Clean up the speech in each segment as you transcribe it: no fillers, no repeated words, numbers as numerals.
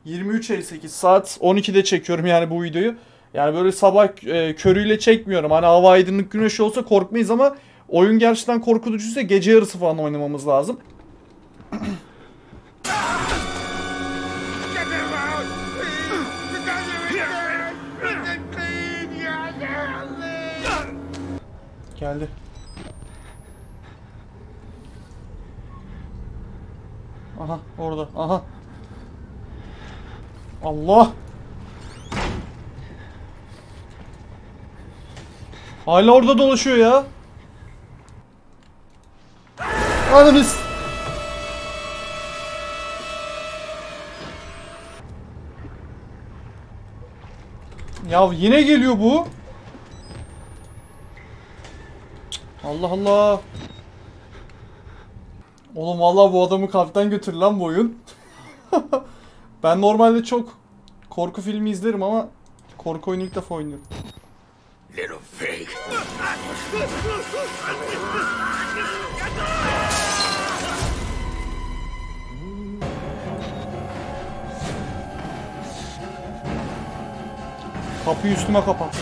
23.58 saat 12'de çekiyorum yani bu videoyu. Yani böyle sabah körüyle çekmiyorum. Hani hava aydınlık güneş olsa korkmayız ama oyun gerçekten korkutucuysa gece yarısı falan oynamamız lazım. Geldi. Aha orada. Aha. Allah. Hala orada dolaşıyor ya. Ananız. Ya yine geliyor bu. Allah Allah. Oğlum vallahi bu adamı kalpten götür lan bu oyun. Ben normalde çok korku filmi izlerim ama korku oyunu ilk defa oynuyorum. Little pig. Kapıyı üstüme kapat.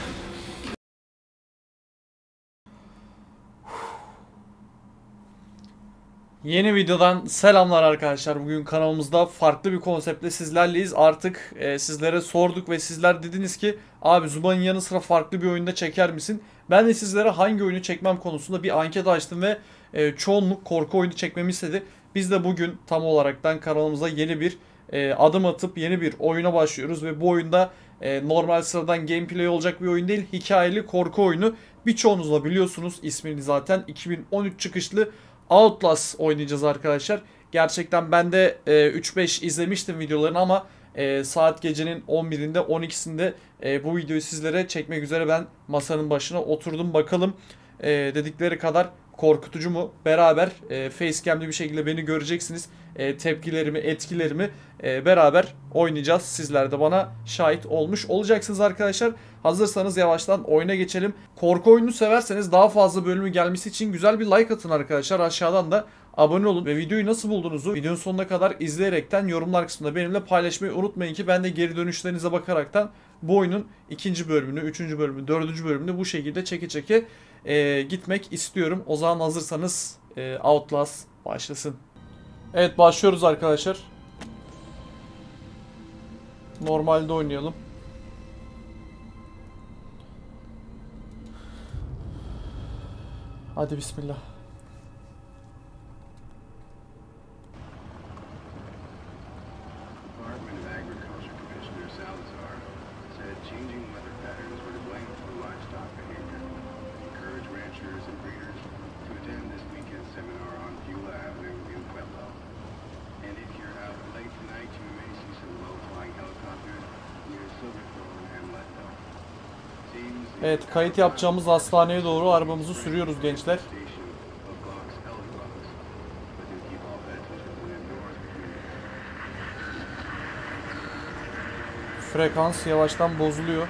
Yeni videodan selamlar arkadaşlar. Bugün kanalımızda farklı bir konseptle sizlerleyiz. Artık sizlere sorduk ve sizler dediniz ki abi Zuba'nın yanı sıra farklı bir oyunda çeker misin? Ben de sizlere hangi oyunu çekmem konusunda bir anket açtım ve çoğunluk korku oyunu çekmemi istedi. Biz de bugün tam olaraktan kanalımıza yeni bir adım atıp yeni bir oyuna başlıyoruz ve bu oyunda normal sıradan gameplay olacak bir oyun değil, hikayeli korku oyunu. Birçoğunuz da biliyorsunuz ismini zaten, 2013 çıkışlı Outlast oynayacağız arkadaşlar. Gerçekten ben de 3-5 izlemiştim videolarını ama saat gecenin 11'inde 12'sinde bu videoyu sizlere çekmek üzere ben masanın başına oturdum. Bakalım dedikleri kadar korkutucu mu? Beraber facecam'li bir şekilde beni göreceksiniz. Tepkilerimi, etkilerimi beraber oynayacağız. Sizler de bana şahit olmuş olacaksınız arkadaşlar. Hazırsanız yavaştan oyuna geçelim. Korku oyununu severseniz daha fazla bölümü gelmesi için güzel bir like atın arkadaşlar. Aşağıdan da abone olun ve videoyu nasıl bulduğunuzu videonun sonuna kadar izleyerekten yorumlar kısmında benimle paylaşmayı unutmayın ki ben de geri dönüşlerinize bakaraktan bu oyunun 2. bölümünü, 3. bölümünü, 4. bölümünü bu şekilde çeke çeke gitmek istiyorum. O zaman hazırsanız Outlast başlasın. Evet, başlıyoruz arkadaşlar. Normalde oynayalım. Hadi bismillah. Evet, kayıt yapacağımız hastaneye doğru arabamızı sürüyoruz gençler. Frekans yavaştan bozuluyor.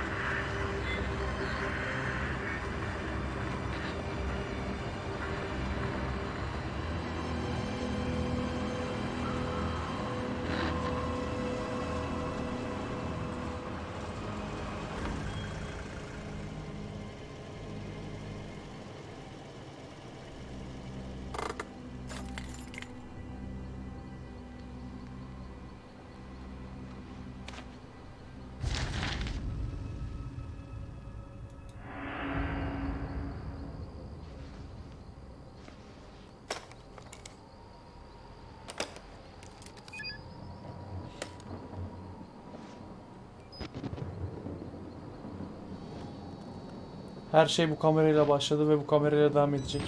Her şey bu kamerayla başladı ve bu kamerayla devam edecek.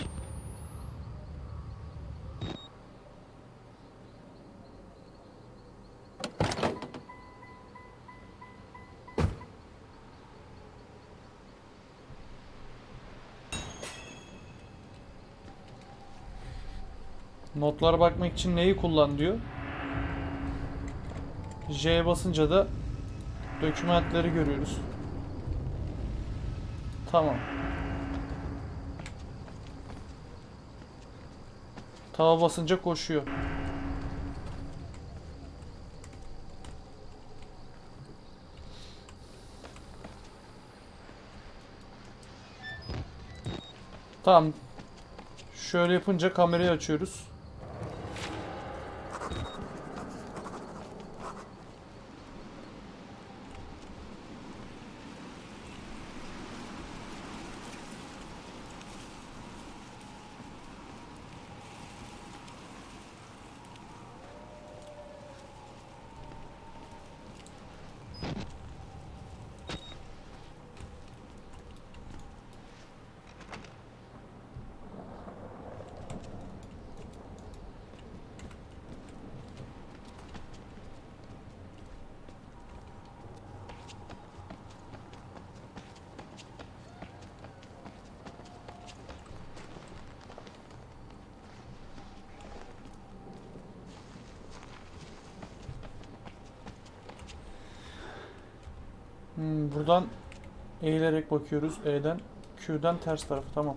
Notlara bakmak için neyi kullan diyor. J'ye basınca da dokümanları görüyoruz. Tamam. Tava basınca koşuyor. Tamam. Şöyle yapınca kamerayı açıyoruz. Buradan eğilerek bakıyoruz. E'den. Q'den ters tarafı. Tamam.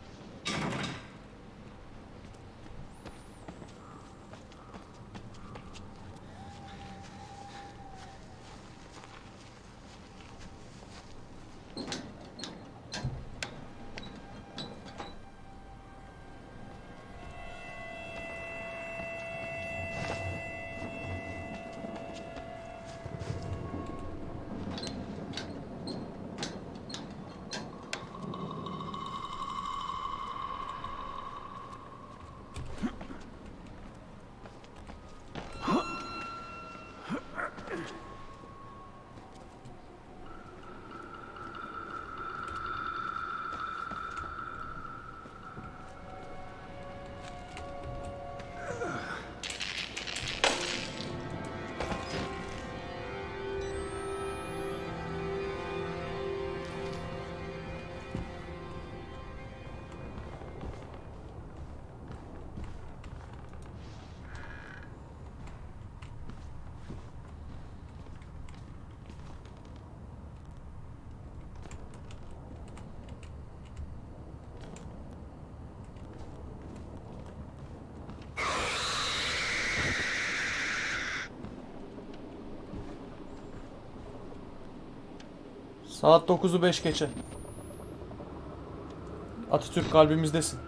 Saat 9'u 5 geçe. Atatürk kalbimizdesin.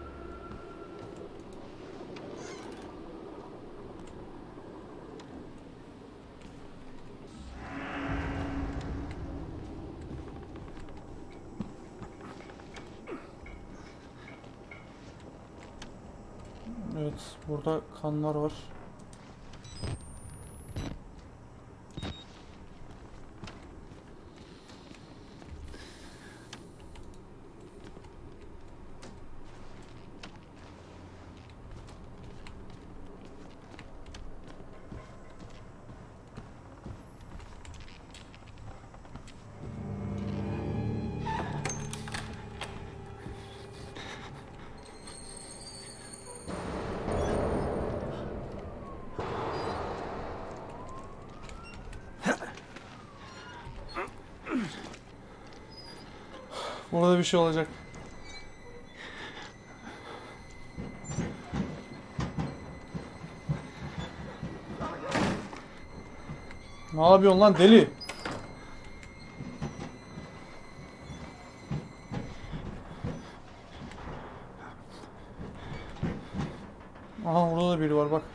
Evet, burada kanlar var. Burada bir şey olacak. Ne yapıyorsun lan deli? Aha burada da biri var bak.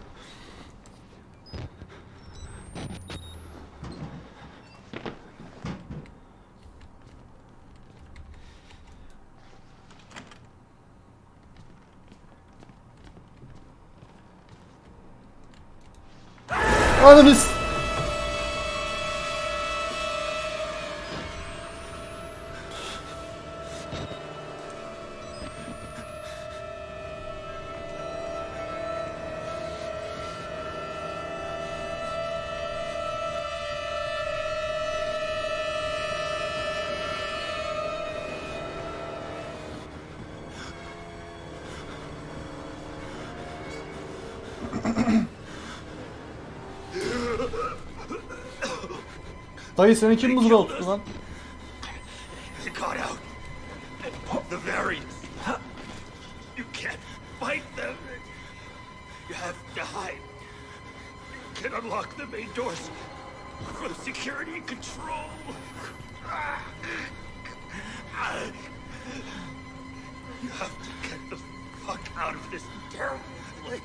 Ananız. Dayı seni kim mızrağı tuttu lan? You got out. The variants. You can't fight them. You have to hide. You can unlock the main doors for security control. You have to get the fuck out of this terrible place.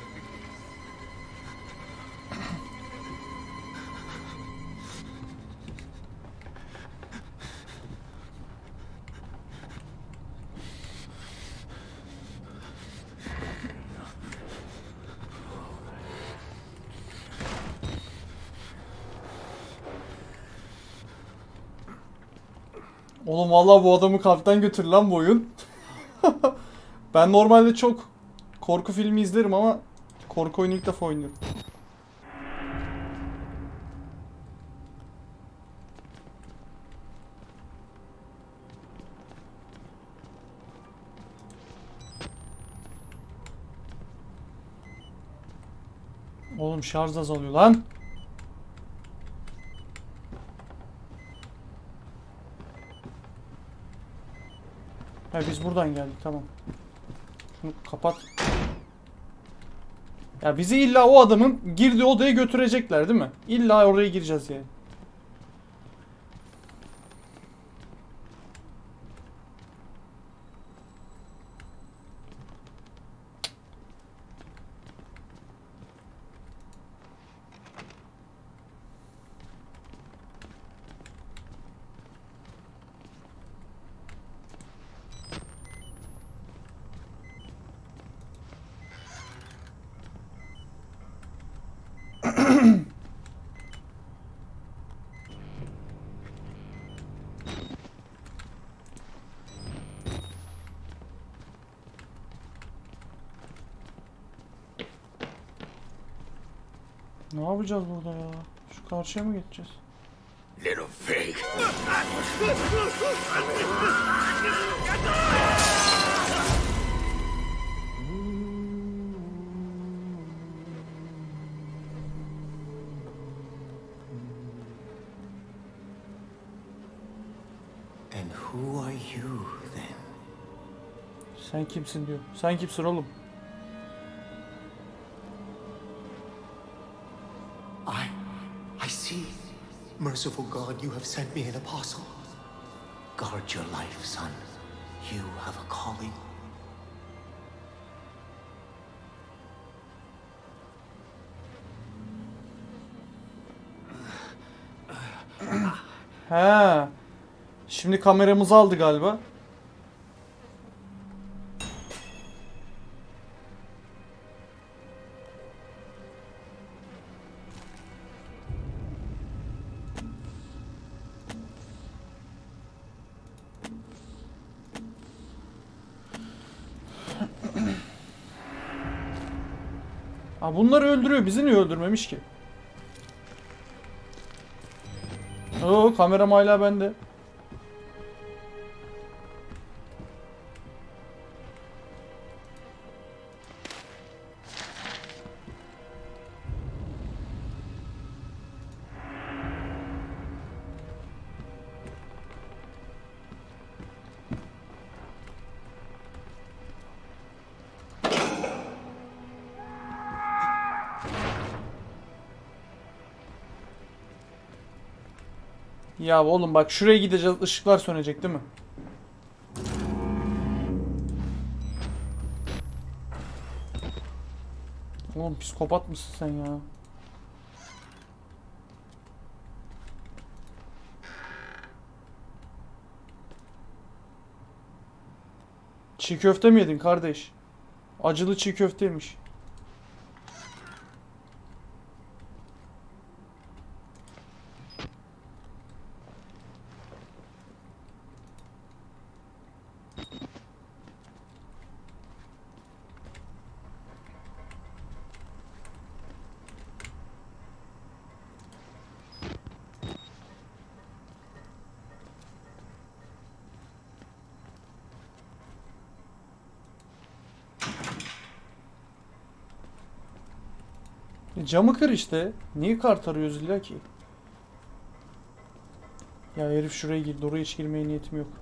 Oğlum vallahi bu adamı kalpten götür lan bu oyun. Ben normalde çok korku filmi izlerim ama korku oyunu ilk defa oynuyorum. Oğlum şarj azalıyor lan. Ha biz buradan geldik, tamam. Şunu kapat. Ya bizi illa o adamın girdiği odaya götürecekler değil mi? İlla oraya gireceğiz yani. Ne yapacağız burada ya? Şu karşıya mı geçeceğiz? Little pig. And who are you then? Sen kimsin diyor. Sen kimsin oğlum? I see. Merciful God, you have sent me an apostle. Guard your life, son. You have a calling. He. Şimdi kameramızı aldı galiba. Aa, bunları öldürüyor. Bizi niye öldürmemiş ki? Oo, kameram hala bende. Ya oğlum bak şuraya gideceğiz. Işıklar sönecek değil mi? Oğlum psikopat mısın sen ya? Çiğ köfte mi yedin kardeş? Acılı çiğ köfteymiş. Camı kır işte. Niye kart arıyoruz illa ki? Ya herif şuraya girdi. Oraya hiç girmeye niyetim yok.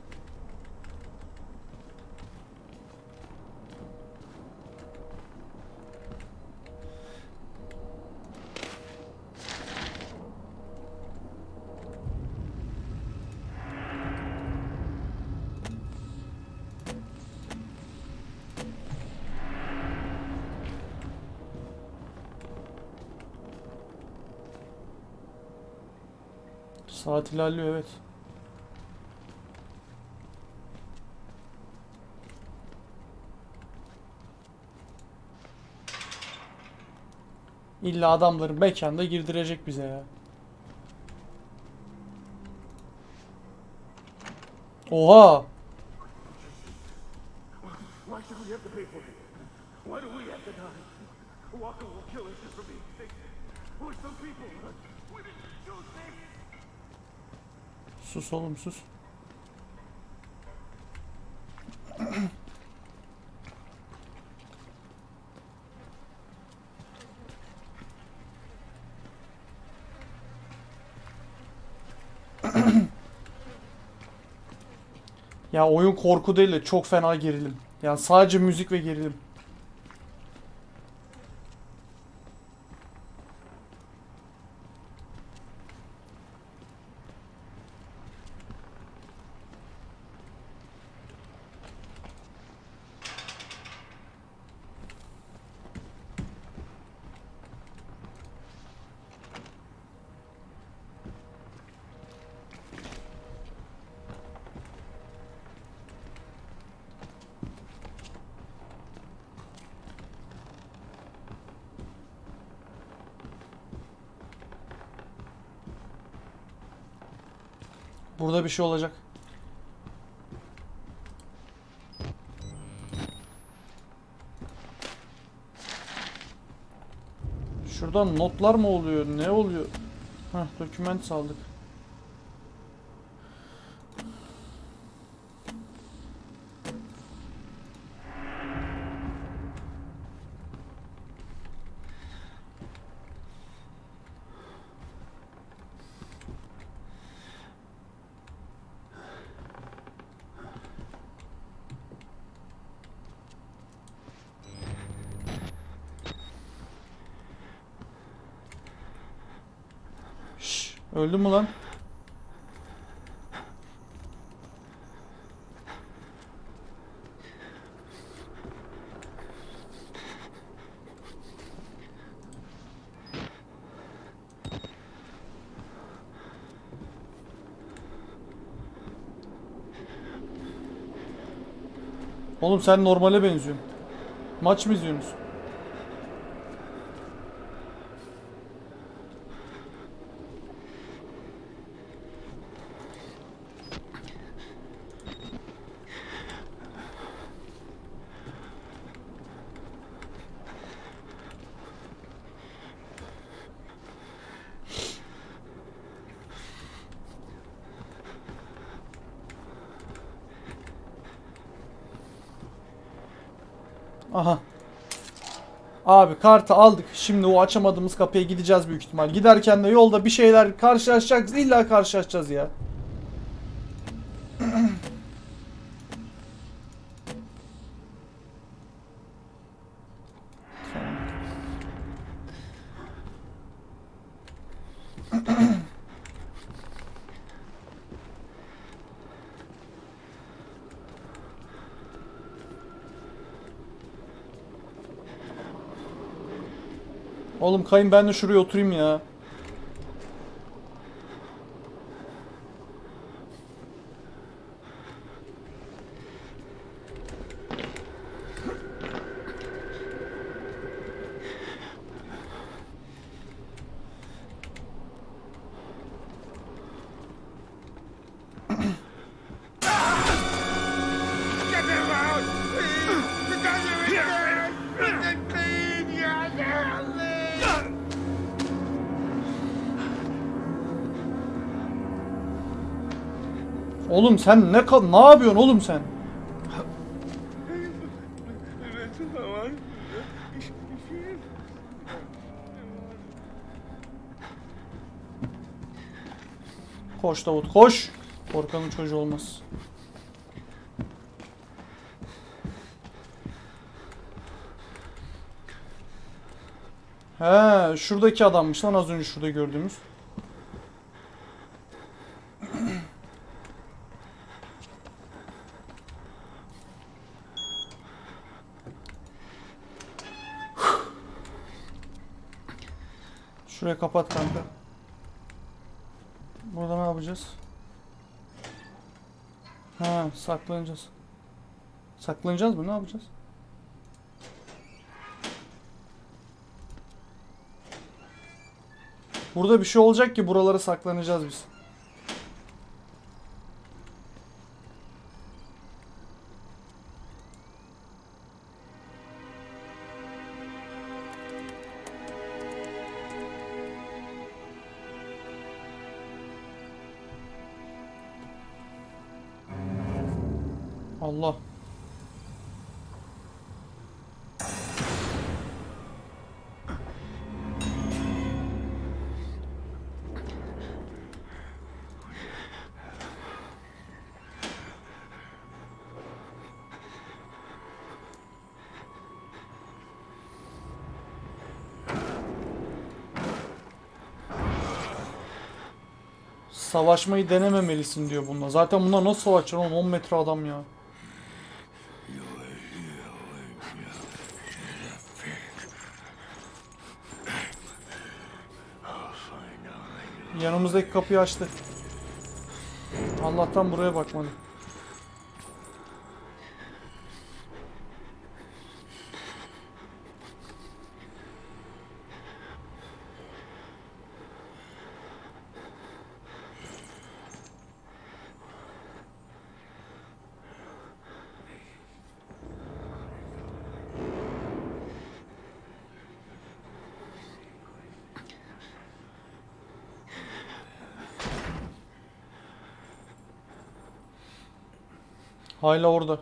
Saat ilerliyor, evet. İlla adamları mekanda girdirecek bize ya. Oha! Why should we have to pay for it? Why do we have to die? Walker will kill us just for being sick. We're some people. We didn't do things. Sus oğlum, sus. Ya oyun korku değil de çok fena gerilim. Yani sadece müzik ve gerilim. Burada bir şey olacak. Şuradan notlar mı oluyor? Ne oluyor? Heh, doküment aldık. Şşş, öldü mü lan? Oğlum sen normale benziyorsun. Maç mı izliyorsunuz? Aha. Abi kartı aldık. Şimdi o açamadığımız kapıya gideceğiz büyük ihtimal. Giderken de yolda bir şeyler karşılaşacağız. İlla karşılaşacağız ya. Oğlum kayın, ben de şuraya oturayım ya. Get him out! Please! Because you're here! Clean your Oğlum sen ne yapıyorsun oğlum sen? Koş Davut, koş. Korkanın çocuğu olmaz. He, şuradaki adammış lan az önce şurada gördüğümüz. Şuraya kapat kanka. Burada ne yapacağız? Ha, saklanacağız. Saklanacağız mı? Ne yapacağız? Burada bir şey olacak ki buralara saklanacağız biz. Allah. Savaşmayı denememelisin diyor bununla. Zaten bunlar nasıl savaşacak oğlum? 10 metre adam ya. Yanımızdaki kapıyı açtı. Allah'tan buraya bakmadı. Hala orada.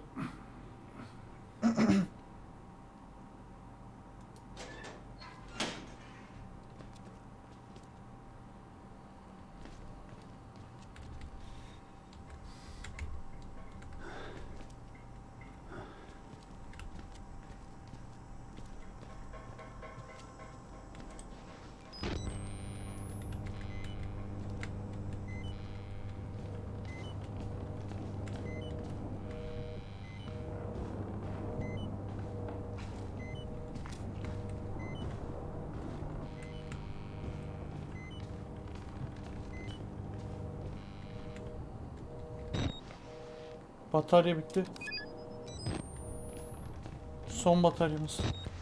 Batarya bitti. Son bataryamız.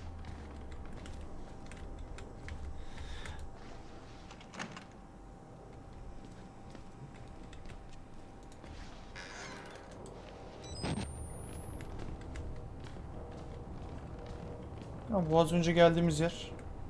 Ya bu az önce geldiğimiz yer.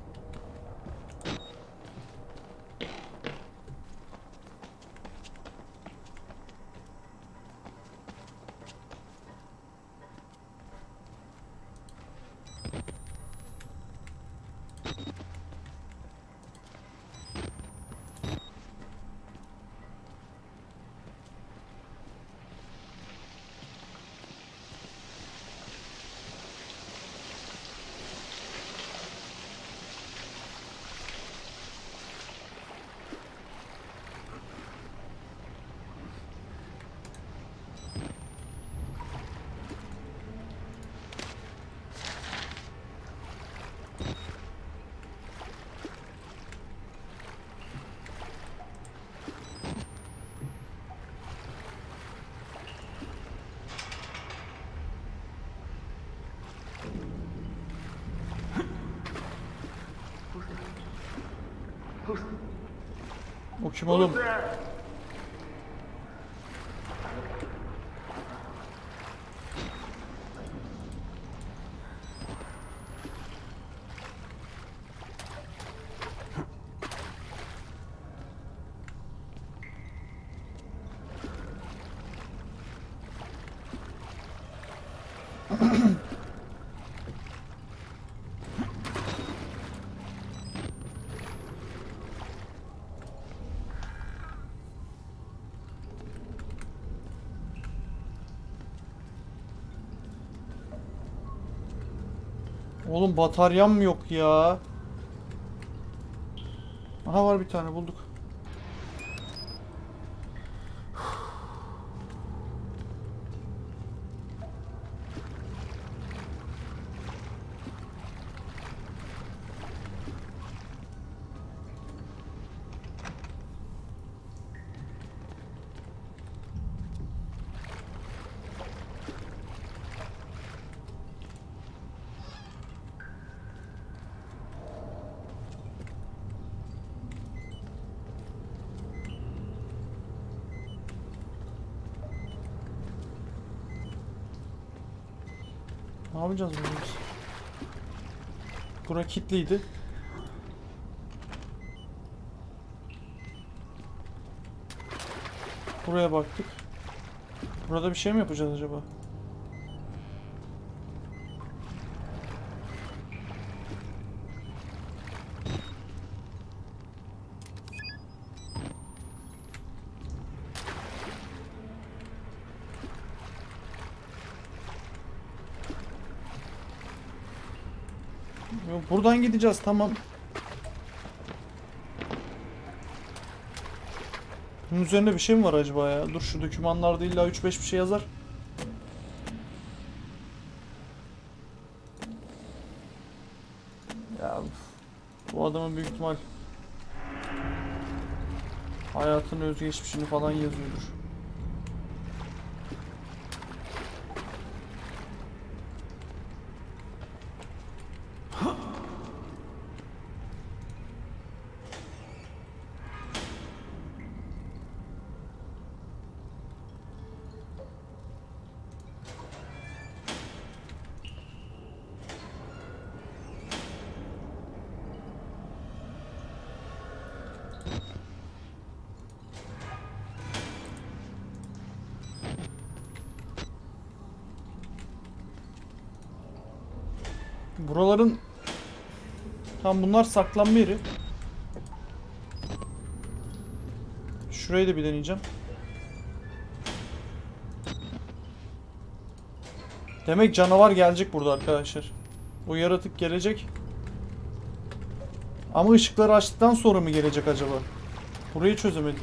O kim oğlum? Oğlum bataryam mı yok ya? Aha var bir tane bulduk. Ne yapacağız burada biz? Bura kilitliydi. Buraya baktık. Burada bir şey mi yapacağız acaba? Yok, buradan gideceğiz, tamam. Bunun üzerinde bir şey mi var acaba ya? Dur, şu dokümanlarda illa 3-5 bir şey yazar. Ya bu adamın büyük ihtimal hayatını, özgeçmişini falan yazıyordur. Buraların tam bunlar saklanma yeri. Şurayı da bir deneyeceğim. Demek canavar gelecek burada arkadaşlar. O yaratık gelecek. Ama ışıkları açtıktan sonra mı gelecek acaba? Burayı çözemedim.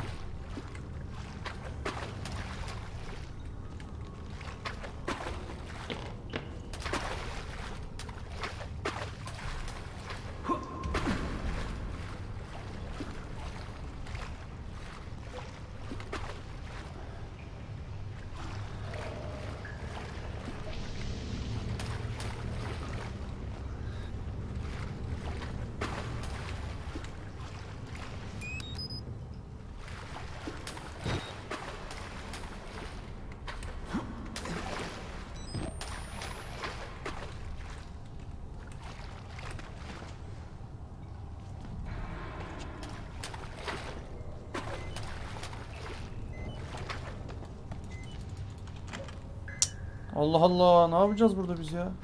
Allah Allah, ne yapacağız burada biz ya?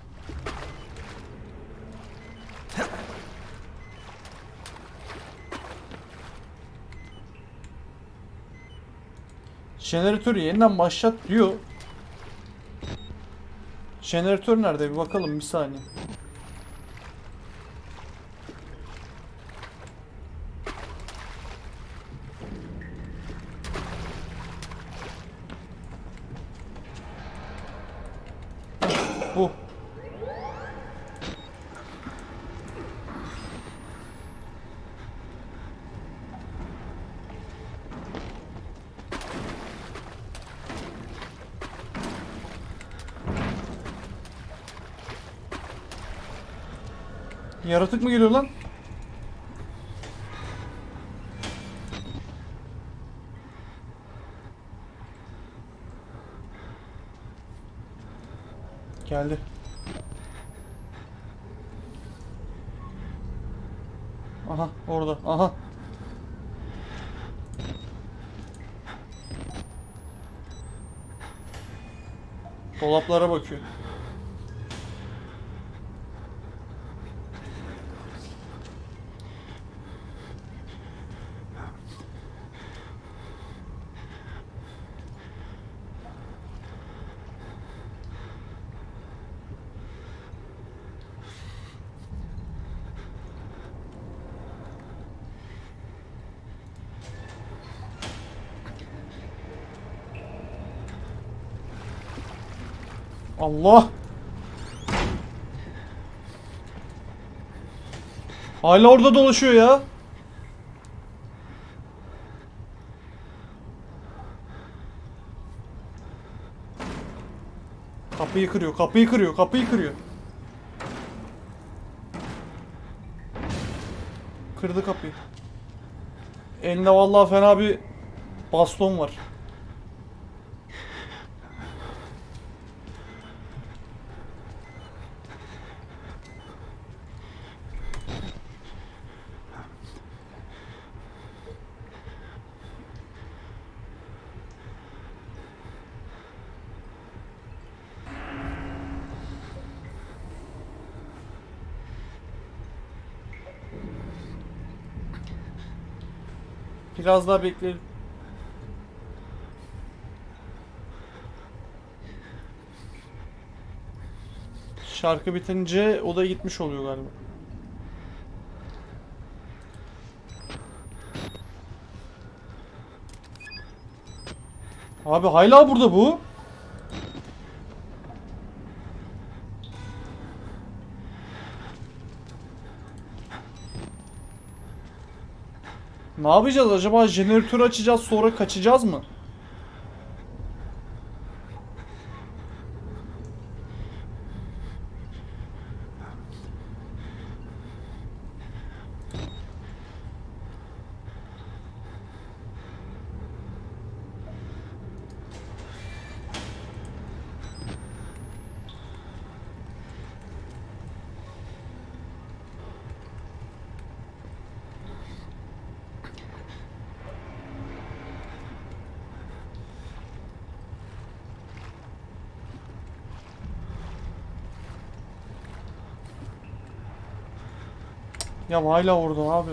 Jeneratörü yeniden başlat diyor. Jeneratör nerede? Bir bakalım, bir saniye. Bu. Yaratık mı geliyor lan? Geldi. Aha, orada. Aha. Dolaplara bakıyor. Allah! Hala orada dolaşıyor ya. Kapıyı kırıyor, kapıyı kırıyor, kapıyı kırıyor. Kırdı kapıyı. Elinde vallahi fena bir baston var. Biraz daha bekleyelim. Şarkı bitince o da gitmiş oluyor galiba. Abi hala burada bu. Ne yapacağız acaba? Jeneratörü açacağız sonra kaçacağız mı? Ya hala orada abi.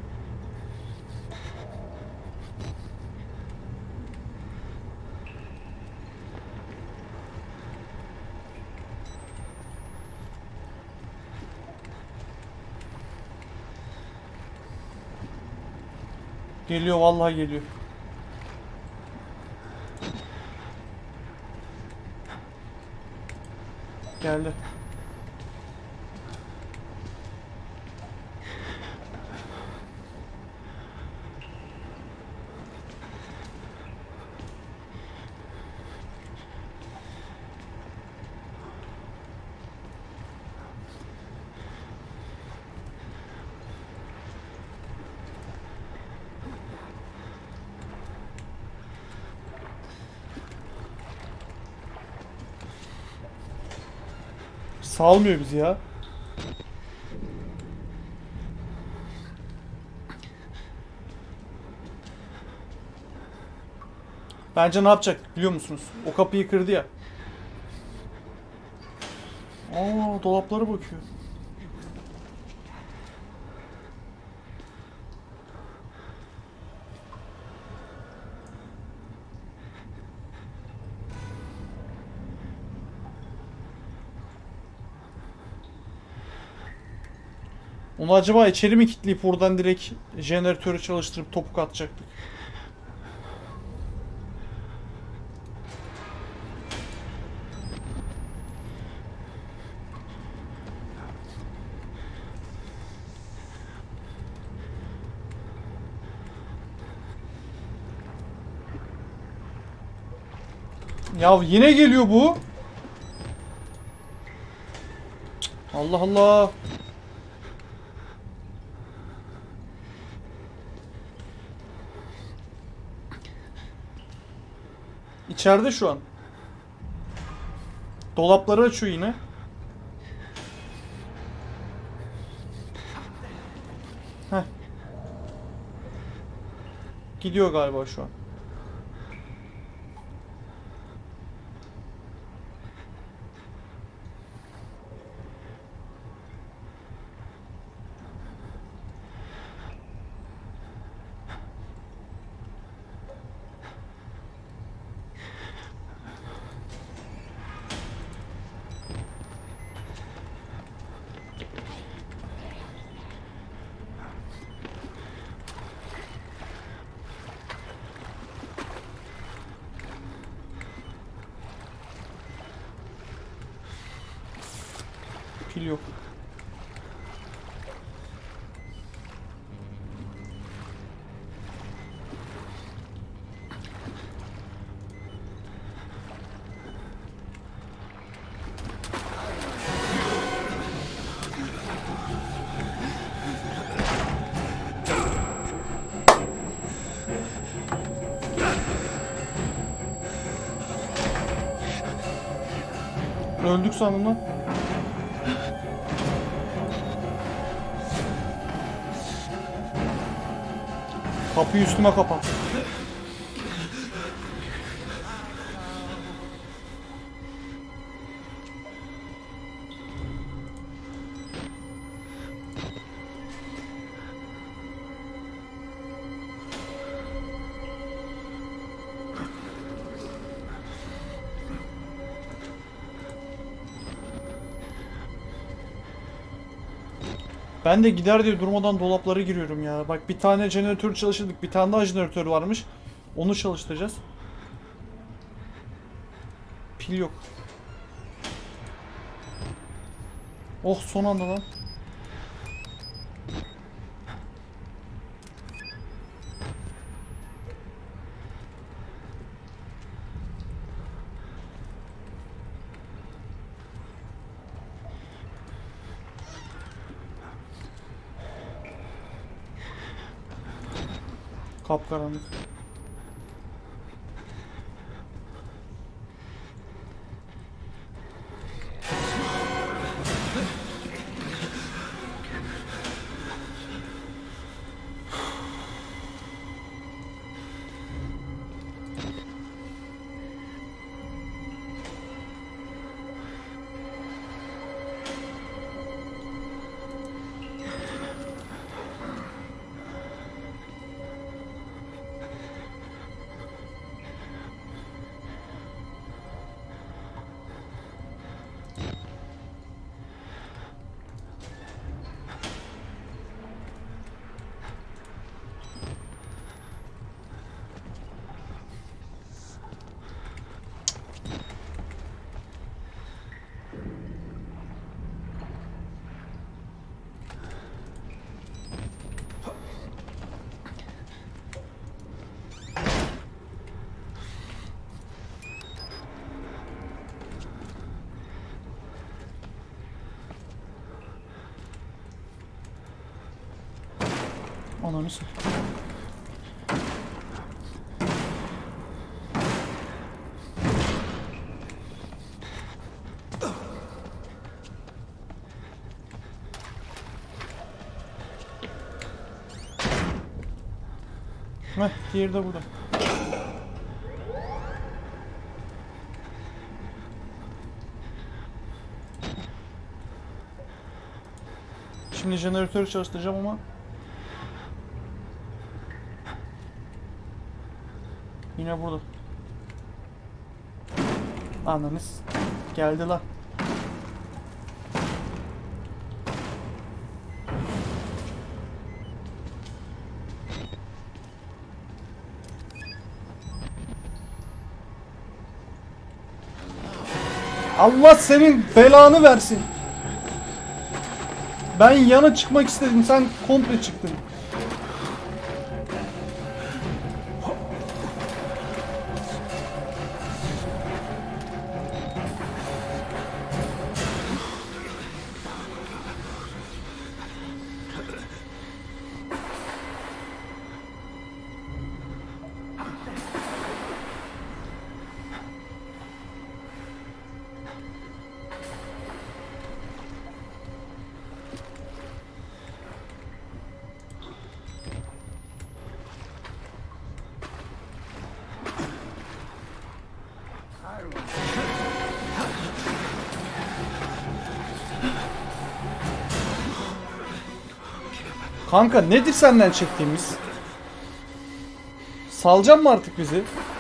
Geliyor vallahi geliyor. Geldi. Salmıyor bizi ya. Bence ne yapacak biliyor musunuz? O kapıyı kırdı ya. Aa, dolaplara bakıyor. Onu acaba içeri mi kilitleyip oradan direkt jeneratörü çalıştırıp topuk atacaktık? Ya yine geliyor bu. Allah Allah. İçeride şu an. Dolapları açıyor yine. Heh. Gidiyor galiba şu an. Pil yok. Öldük sandım lan. Kapıyı üstüme kapat. Ben de gider diye durmadan dolaplara giriyorum ya. Bak bir tane jeneratör çalıştırdık. Bir tane daha jeneratör varmış. Onu çalıştıracağız. Pil yok. Oh son anda lan. Kapkaranlık. Ananı s***. Heh, diğeri de burada. Şimdi jeneratörü çalıştıracağım ama yine burada. Ananız geldi lan. Allah senin belanı versin. Ben yana çıkmak istedim, sen komple çıktın. Kanka nedir senden çektiğimiz? Salacak mı artık bizi?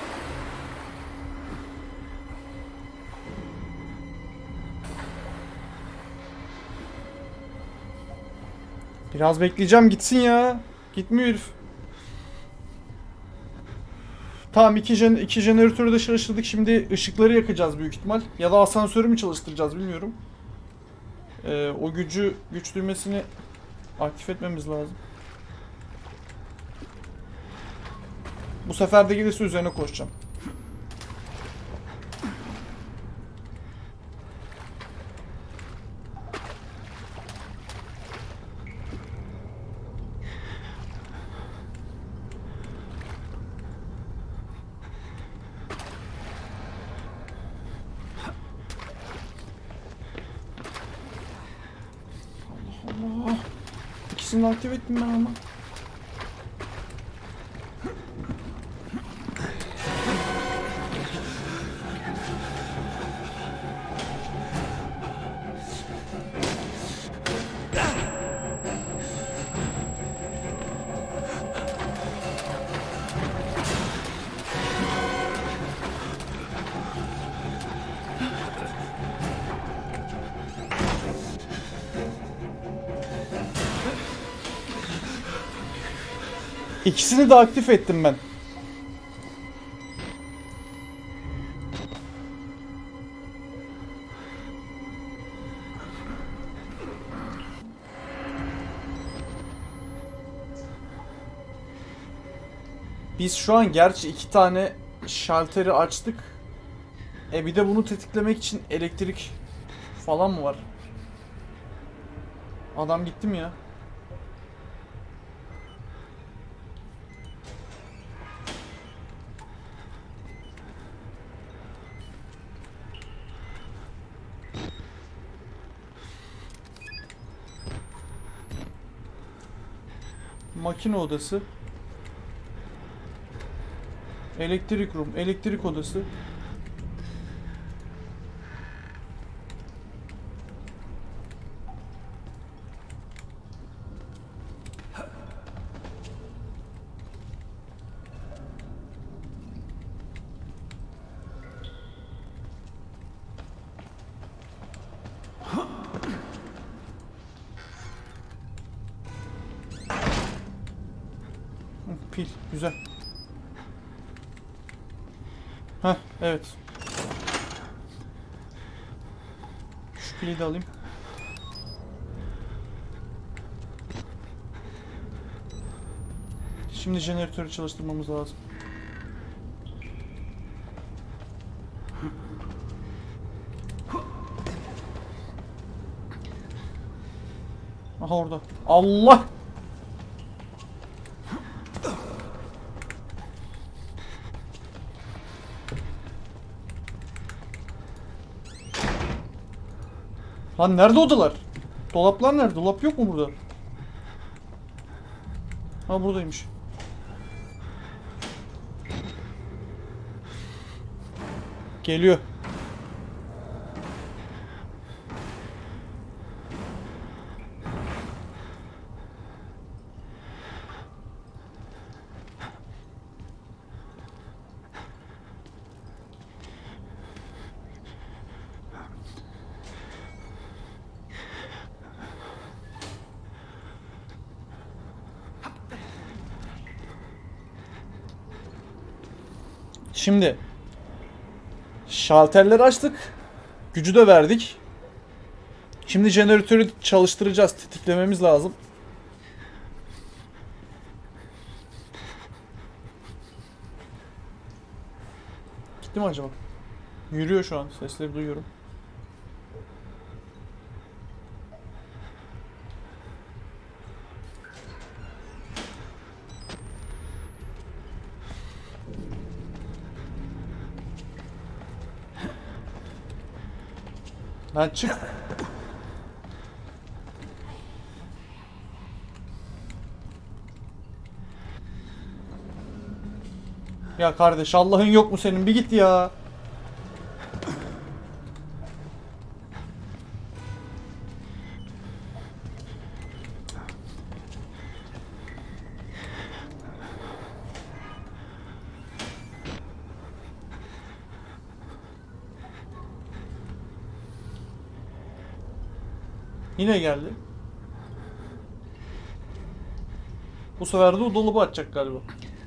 Biraz bekleyeceğim gitsin ya. Gitmiyor herif. Tamam iki jeneratörü de çalıştırdık. Şimdi ışıkları yakacağız büyük ihtimal. Ya da asansörü mü çalıştıracağız bilmiyorum. O güç düğmesini aktif etmemiz lazım. Bu sefer de gelirse üzerine koşacağım. Allah Allah. İkisini aktif ettim ben ama. İkisini de aktif ettim ben. Biz şu an gerçi 2 tane şalteri açtık. Bir de bunu tetiklemek için elektrik falan mı var? Adam gitti mi ya? Makine odası. Elektrik room, elektrik odası. Pil, güzel. Heh, evet. Şu pili de alayım. Şimdi jeneratörü çalıştırmamız lazım. Aha orada. Allah! Lan nerede odalar? Dolaplar nerede? Dolap yok mu burada? Ha buradaymış. Geliyor. Şimdi şalterleri açtık. Gücü de verdik. Şimdi jeneratörü çalıştıracağız. Tetiklememiz lazım. Gitti mi acaba? Yürüyor şu an. Sesleri duyuyorum. Lan çık. Ya kardeş Allah'ın yok mu senin? Bir git ya. Yine geldi. Bu sefer de o dolabı açacak galiba.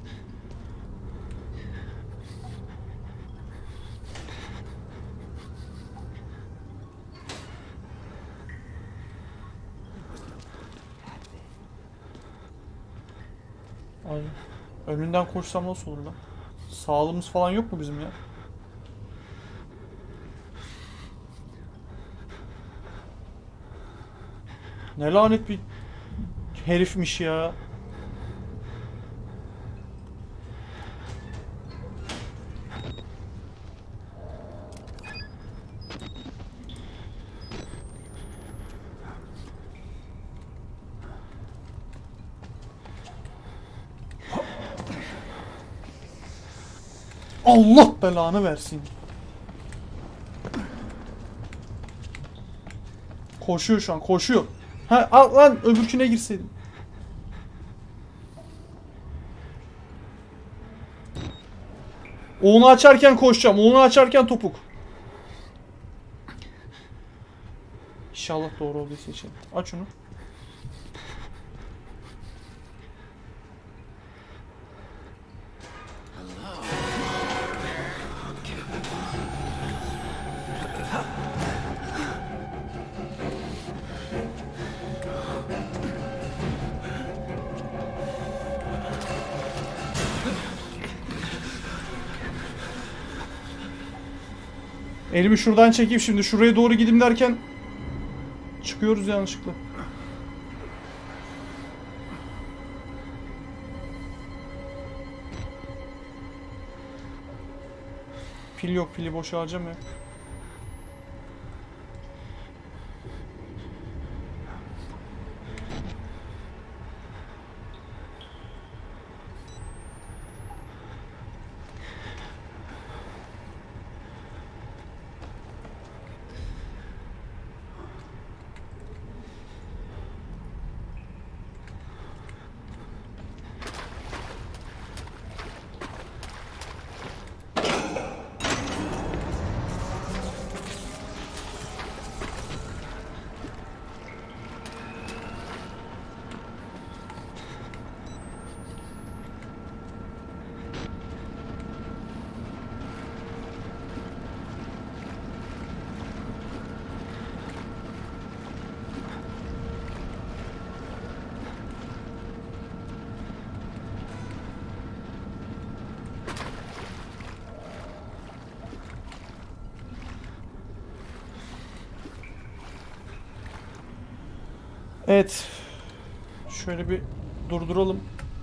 Ay, önünden koşsam nasıl olur lan? Sağlığımız falan yok mu bizim ya? Ne lanet bir herifmiş ya. Allah belanı versin. Koşuyor şu an, koşuyor. Ha al lan öbürküne girseydim. Onu açarken koşacağım. Onu açarken topuk. İnşallah doğru olduysa için. Aç onu. Elimi şuradan çekeyim şimdi. Şuraya doğru gideyim derken çıkıyoruz yanlışlıkla. Pil yok. Pili boşa harcamıyor. Evet. Şöyle bir durduralım.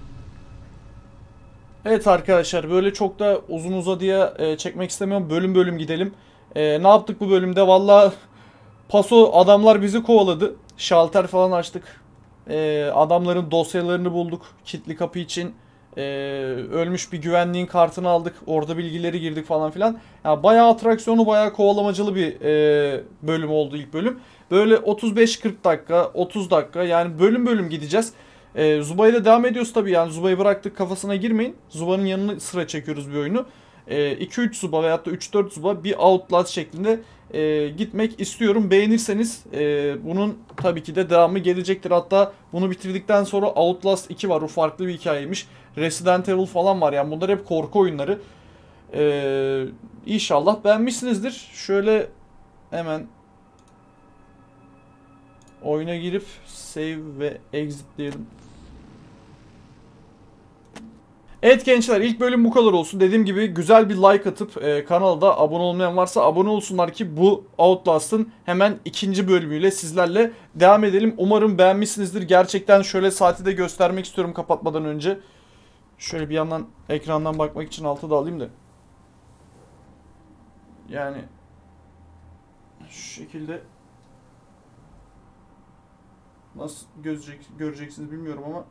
Evet arkadaşlar, böyle çok da uzun uzadıya çekmek istemiyorum. Bölüm bölüm gidelim. Ne yaptık bu bölümde? Valla paso adamlar bizi kovaladı. Şalter falan açtık. Adamların dosyalarını bulduk. Kilitli kapı için. Ölmüş bir güvenliğin kartını aldık. Orada bilgileri girdik falan filan. Yani bayağı atraksiyonu, bayağı kovalamacalı bir bölüm oldu ilk bölüm. Böyle 35-40 dakika, 30 dakika, yani bölüm bölüm gideceğiz. Zuba'yla devam ediyoruz tabii, yani Zuba'yı bıraktık, kafasına girmeyin. Zuba'nın yanına sıra çekiyoruz bir oyunu. 2-3 Zuba veyahut da 3-4 Zuba bir Outlast şeklinde gitmek istiyorum. Beğenirseniz bunun tabii ki de devamı gelecektir. Hatta bunu bitirdikten sonra Outlast 2 var. O farklı bir hikayeymiş. Resident Evil falan var. Yani bunlar hep korku oyunları. İnşallah beğenmişsinizdir. Şöyle hemen oyuna girip save ve exit diyelim. Evet gençler, ilk bölüm bu kadar olsun. Dediğim gibi güzel bir like atıp kanala da abone olmayan varsa abone olsunlar ki bu Outlast'ın hemen ikinci bölümüyle sizlerle devam edelim. Umarım beğenmişsinizdir. Gerçekten şöyle saati de göstermek istiyorum kapatmadan önce. Şöyle bir yandan ekrandan bakmak için altı da alayım da. Yani şu şekilde nasıl göreceksiniz bilmiyorum ama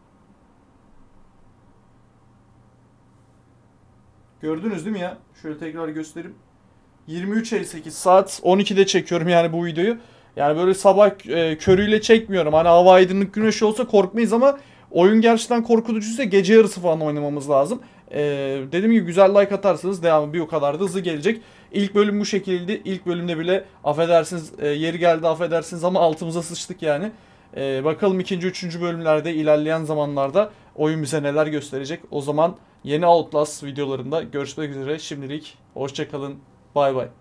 gördünüz değil mi ya? Şöyle tekrar göstereyim. 23.58 saat 12'de çekiyorum yani bu videoyu. Yani böyle sabah körüyle çekmiyorum. Hani hava aydınlık, güneş olsa korkmayız ama oyun gerçekten korkutucuysa gece yarısı falan oynamamız lazım. Dediğim gibi güzel like atarsanız devamı bir o kadar da hızlı gelecek. İlk bölüm bu şekilde. İlk bölümde bile affedersiniz, yeri geldi affedersiniz ama altımıza sıçtık yani. Bakalım ikinci, üçüncü bölümlerde ilerleyen zamanlarda oyun bize neler gösterecek. O zaman yeni Outlast videolarında görüşmek üzere. Şimdilik hoşça kalın. Bay bay.